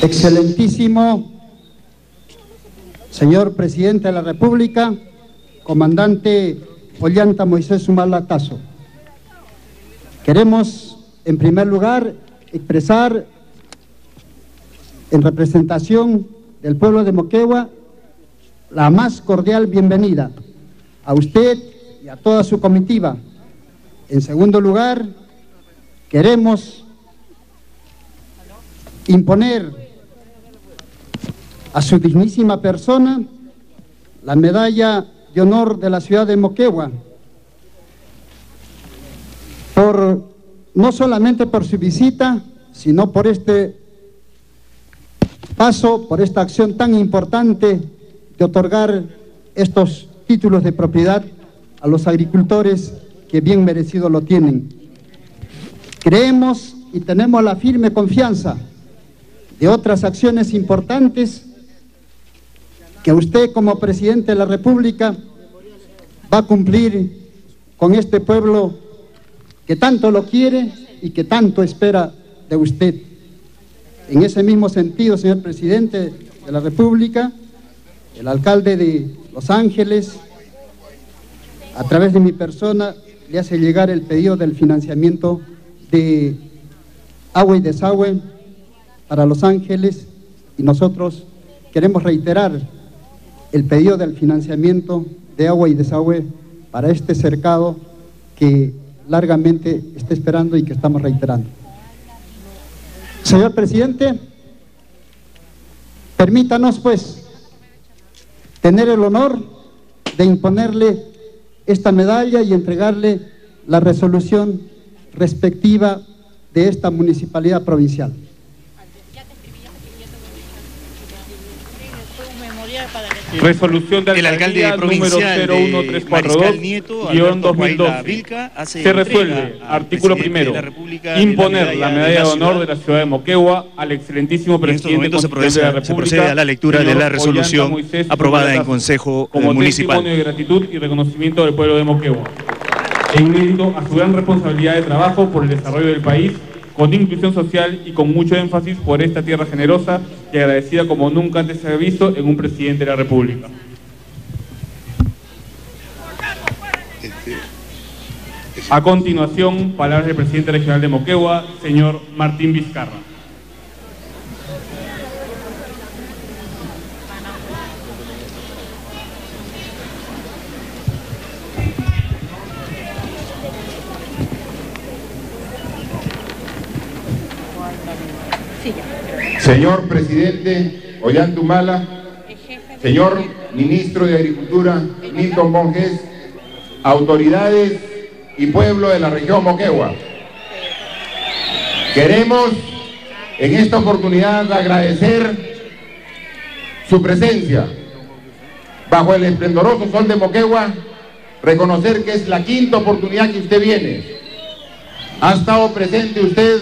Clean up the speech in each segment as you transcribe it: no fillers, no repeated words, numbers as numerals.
Excelentísimo señor Presidente de la República, Comandante Ollanta Moisés Humala Tazo. Queremos, en primer lugar, expresar en representación del pueblo de Moquegua la más cordial bienvenida a usted y a toda su comitiva. En segundo lugar, queremos imponer a su dignísima persona la medalla de honor de la ciudad de Moquegua, no solamente por su visita, sino por este paso, por esta acción tan importante de otorgar estos títulos de propiedad a los agricultores que bien merecido lo tienen. Creemos y tenemos la firme confianza de otras acciones importantes que usted como Presidente de la República va a cumplir con este pueblo que tanto lo quiere y que tanto espera de usted. En ese mismo sentido, señor Presidente de la República, el alcalde de Los Ángeles, a través de mi persona, le hace llegar el pedido del financiamiento de agua y desagüe para Los Ángeles, y nosotros queremos reiterar el pedido del financiamiento de agua y desagüe para este cercado que largamente está esperando y que estamos reiterando. Señor Presidente, permítanos pues tener el honor de imponerle esta medalla y entregarle la resolución respectiva de esta municipalidad provincial. Resolución del alcalde provincial número 01342-2012. Se resuelve, artículo primero, imponer la medalla de honor de la ciudad de Moquegua al excelentísimo presidente constitucional de la República. Se procede a la lectura de la resolución aprobada en Consejo Municipal. Como testimonio de gratitud y reconocimiento del pueblo de Moquegua, en mérito a su gran responsabilidad de trabajo por el desarrollo del país, con inclusión social y con mucho énfasis por esta tierra generosa y agradecida como nunca antes se ha visto en un presidente de la República. A continuación, palabras del presidente regional de Moquegua, señor Martín Vizcarra. Señor Presidente Ollanta Humala, señor Ministro de Agricultura Milton Monjes, autoridades y pueblo de la región Moquegua. Queremos en esta oportunidad agradecer su presencia bajo el esplendoroso sol de Moquegua, reconocer que es la quinta oportunidad que usted viene. Ha estado presente usted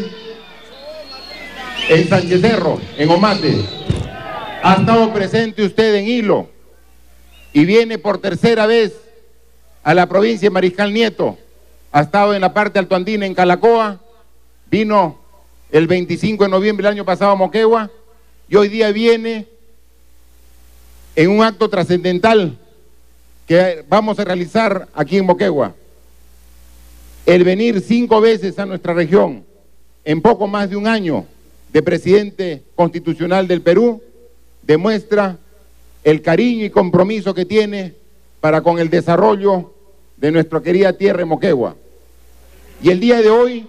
en Sánchez Cerro, en Omate, ha estado presente usted en Hilo y viene por tercera vez a la provincia de Mariscal Nieto, ha estado en la parte altoandina en Calacoa, vino el 25 de noviembre del año pasado a Moquegua y hoy día viene en un acto trascendental que vamos a realizar aquí en Moquegua. El venir 5 veces a nuestra región en poco más de un año de presidente constitucional del Perú demuestra el cariño y compromiso que tiene para con el desarrollo de nuestra querida tierra de Moquegua. Y el día de hoy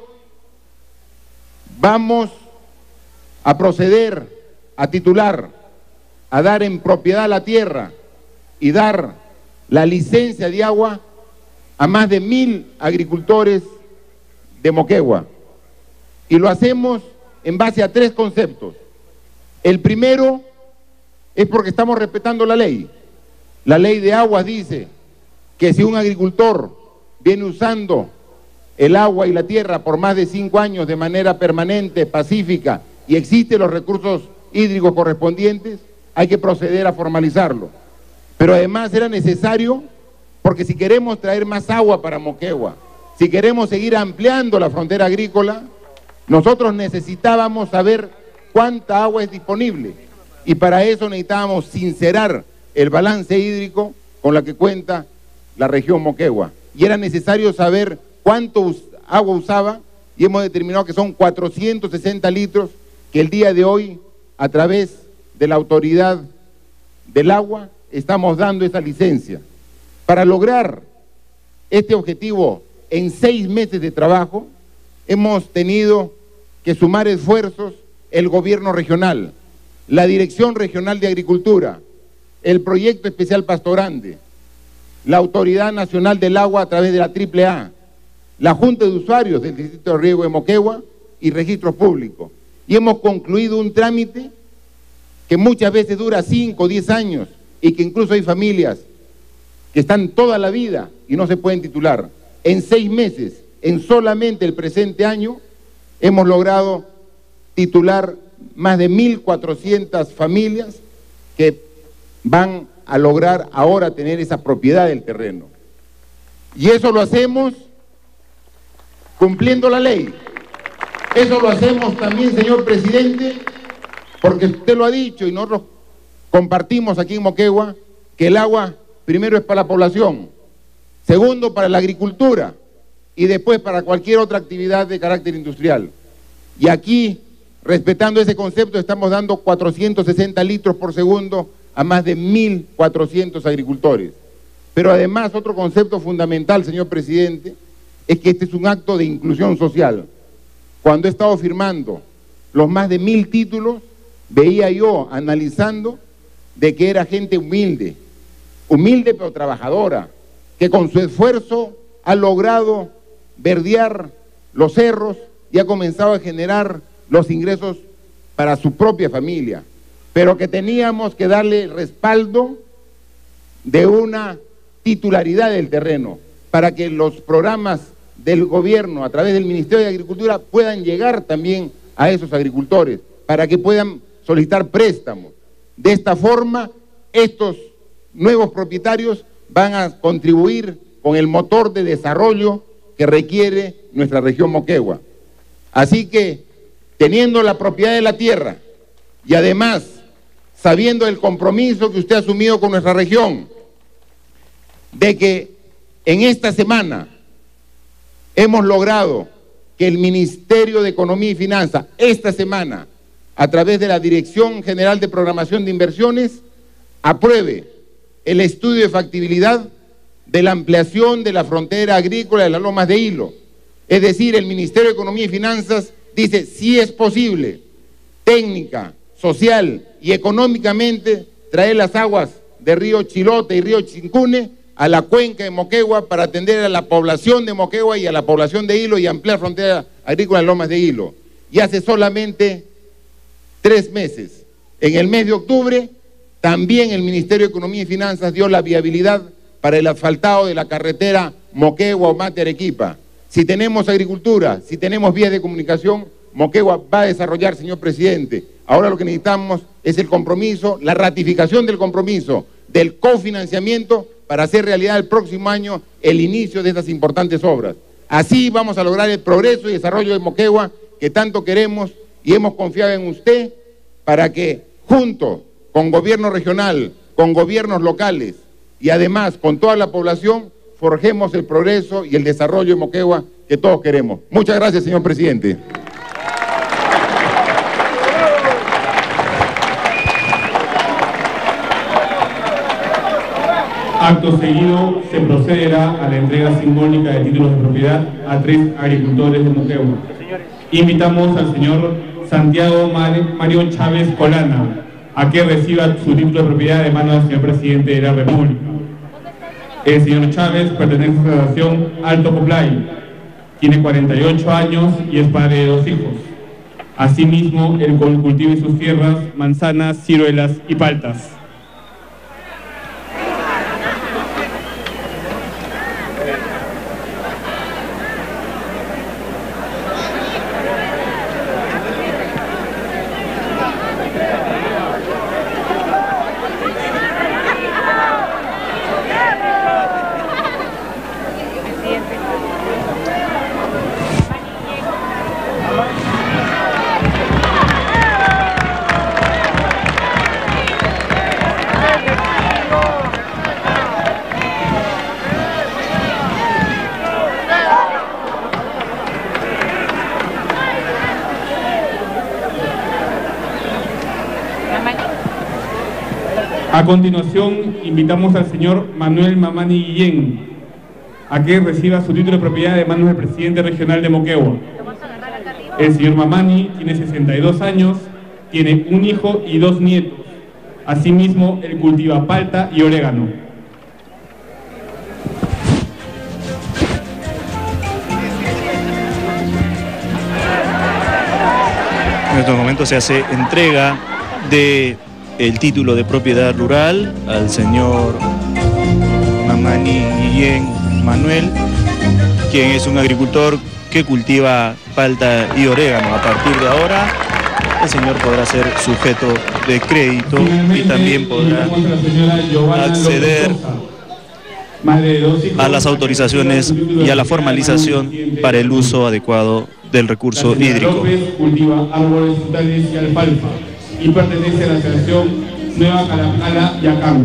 vamos a proceder a titular, a dar en propiedad la tierra y dar la licencia de agua a más de 1000 agricultores de Moquegua. Y lo hacemos en base a 3 conceptos. El primero es porque estamos respetando la ley. La ley de aguas dice que si un agricultor viene usando el agua y la tierra por más de 5 años de manera permanente, pacífica, y existen los recursos hídricos correspondientes, hay que proceder a formalizarlo. Pero además era necesario porque si queremos traer más agua para Moquegua, si queremos seguir ampliando la frontera agrícola, nosotros necesitábamos saber cuánta agua es disponible. Y para eso necesitábamos sincerar el balance hídrico con la que cuenta la región Moquegua. Y era necesario saber cuánto agua usaba, y hemos determinado que son 460 litros que el día de hoy, a través de la autoridad del agua, estamos dando esa licencia. Para lograr este objetivo en 6 meses de trabajo, hemos tenido que sumar esfuerzos el gobierno regional, la Dirección Regional de Agricultura, el Proyecto Especial Pastorande, la Autoridad Nacional del Agua a través de la AAA, la Junta de Usuarios del Distrito de Riego de Moquegua y Registros Públicos. Y hemos concluido un trámite que muchas veces dura 5 o 10 años y que incluso hay familias que están toda la vida y no se pueden titular. En 6 meses, en solamente el presente año, hemos logrado titular más de 1.400 familias que van a lograr ahora tener esa propiedad del terreno. Y eso lo hacemos cumpliendo la ley. Eso lo hacemos también, señor presidente, porque usted lo ha dicho y nosotros compartimos aquí en Moquegua que el agua primero es para la población, segundo para la agricultura y después para cualquier otra actividad de carácter industrial. Y aquí, respetando ese concepto, estamos dando 460 litros por segundo a más de 1.400 agricultores. Pero además, otro concepto fundamental, señor presidente, es que este es un acto de inclusión social. Cuando he estado firmando los más de 1.000 títulos, veía yo, analizando, de que era gente humilde, humilde pero trabajadora, que con su esfuerzo ha logrado verdear los cerros y ha comenzado a generar los ingresos para su propia familia, pero que teníamos que darle respaldo de una titularidad del terreno para que los programas del gobierno a través del Ministerio de Agricultura puedan llegar también a esos agricultores, para que puedan solicitar préstamos. De esta forma, estos nuevos propietarios van a contribuir con el motor de desarrollo que requiere nuestra región Moquegua. Así que, teniendo la propiedad de la tierra y además sabiendo el compromiso que usted ha asumido con nuestra región, de que en esta semana hemos logrado que el Ministerio de Economía y Finanzas, esta semana, a través de la Dirección General de Programación de Inversiones, apruebe el estudio de factibilidad de la ampliación de la frontera agrícola de las Lomas de Hilo. Es decir, el Ministerio de Economía y Finanzas dice si es posible, técnica, social y económicamente, traer las aguas de río Chilote y río Chincune a la cuenca de Moquegua para atender a la población de Moquegua y a la población de Hilo y ampliar frontera agrícola en Lomas de Hilo. Y hace solamente 3 meses, en el mes de octubre, también el Ministerio de Economía y Finanzas dio la viabilidad para el asfaltado de la carretera Moquegua-Omate-Arequipa. Si tenemos agricultura, si tenemos vías de comunicación, Moquegua va a desarrollar, señor presidente. Ahora lo que necesitamos es el compromiso, la ratificación del compromiso, del cofinanciamiento para hacer realidad el próximo año el inicio de estas importantes obras. Así vamos a lograr el progreso y desarrollo de Moquegua que tanto queremos y hemos confiado en usted para que junto con gobierno regional, con gobiernos locales y además con toda la población forjemos el progreso y el desarrollo de Moquegua que todos queremos. Muchas gracias, señor presidente. Acto seguido, se procederá a la entrega simbólica de títulos de propiedad a 3 agricultores de Moquegua. Invitamos al señor Santiago Mario Chávez Colana a que reciba su título de propiedad de manos del señor presidente de la República. El señor Chávez pertenece a la Asociación Alto Coplay, tiene 48 años y es padre de 2 hijos. Asimismo, él cultiva en sus tierras manzanas, ciruelas y paltas. A continuación, invitamos al señor Manuel Mamani Guillén a que reciba su título de propiedad de manos del presidente regional de Moquegua. El señor Mamani tiene 62 años, tiene un hijo y 2 nietos. Asimismo, él cultiva palta y orégano. En estos momentos se hace entrega del título de propiedad rural al señor Mamani Guillén Manuel, quien es un agricultor que cultiva palta y orégano. A partir de ahora, el señor podrá ser sujeto de crédito y también podrá acceder a las autorizaciones y a la formalización para el uso adecuado del recurso hídrico. López cultiva árboles frutales y alfalfa y pertenece a la asociación Nueva Calacala y Acambe.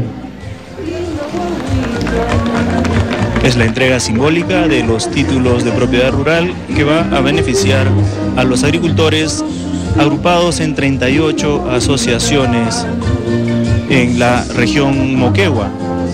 Es la entrega simbólica de los títulos de propiedad rural que va a beneficiar a los agricultores agrupados en 38 asociaciones en la región Moquegua.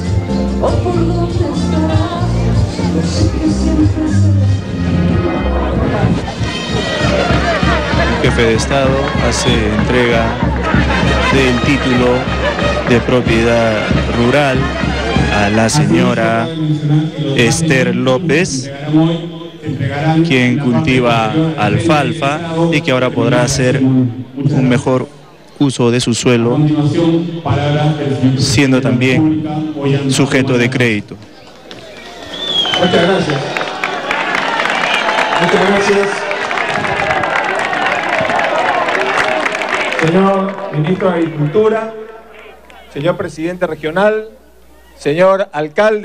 El jefe de Estado hace entrega del título de propiedad rural a la señora Esther López, quien cultiva alfalfa y que ahora podrá hacer un mejor uso de su suelo, siendo también sujeto de crédito. Muchas gracias. Muchas gracias. Señor Ministro de Agricultura, señor Presidente Regional, señor Alcalde.